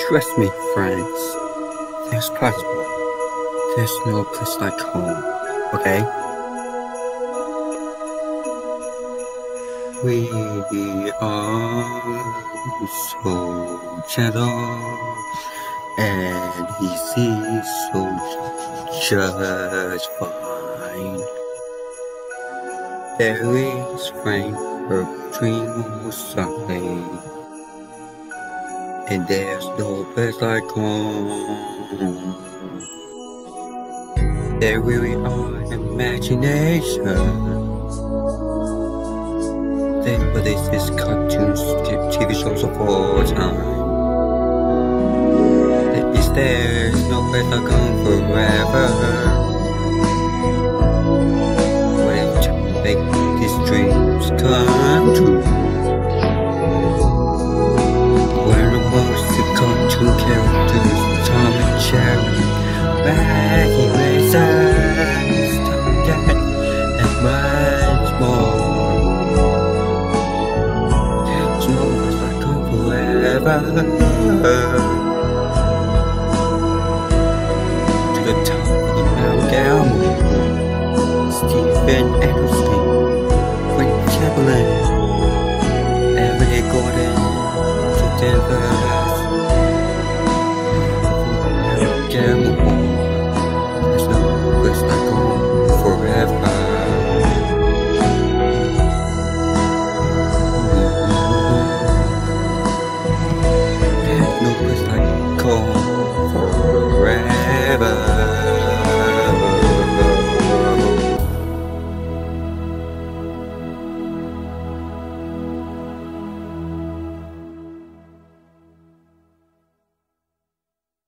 Trust me, friends. There's possible. There's no place like home, okay? We are so gentle and easy, so just fine. There is rain, her dream was sunny, and there's no place like home. There really are imagination. But this is cartoons, TV shows of all time. There's no place like home forever. Wait to make these dreams come true. When the world's the cartoon characters, Tom and Jerry, Baggy Razors, Tom Dad, and much more. Forever to the top of the Mount down. Stephen Anderson, Frank Chaplin, Everett Gordon to Denver.